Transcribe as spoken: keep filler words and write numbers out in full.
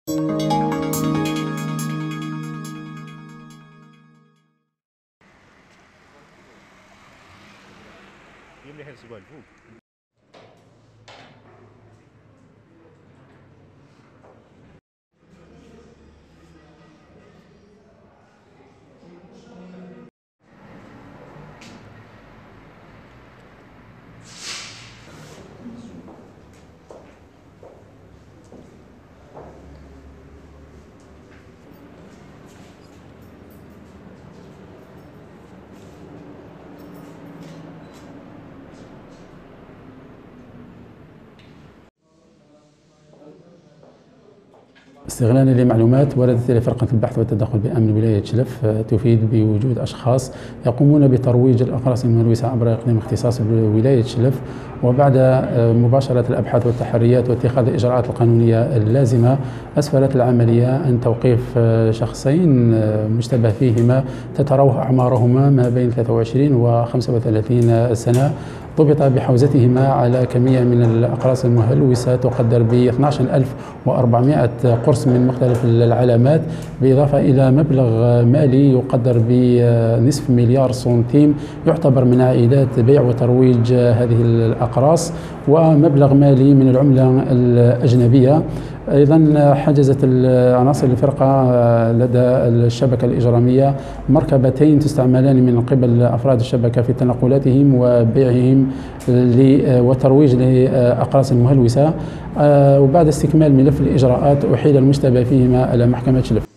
استغلالا لمعلومات وردت إلى فرقة البحث والتدخل بأمن ولاية شلف تفيد بوجود أشخاص يقومون بترويج الأقراص الملوثة عبر إقليم اختصاص ولاية شلف، وبعد مباشرة الأبحاث والتحريات واتخاذ الإجراءات القانونية اللازمة أسفرت العملية عن توقيف شخصين مشتبه فيهما تتراوح أعمارهما ما بين ثلاثة وعشرين و خمسة وثلاثين سنة، ضبط بحوزتهما على كمية من الأقراص المهلوسة تقدر ب اثني عشر ألف وأربعمائة قرص من مختلف العلامات، بالإضافة إلى مبلغ مالي يقدر بنصف مليار سنتيم يعتبر من عائدات بيع وترويج هذه الأقراص، ومبلغ مالي من العملة الأجنبية. أيضا حجزت عناصر الفرقة لدى الشبكة الإجرامية مركبتين تستعملان من قبل أفراد الشبكة في تنقلاتهم وبيعهم وترويج لأقراص المهلوسة، وبعد استكمال ملف الإجراءات أحيل المشتبه فيهما إلى محكمة شلف.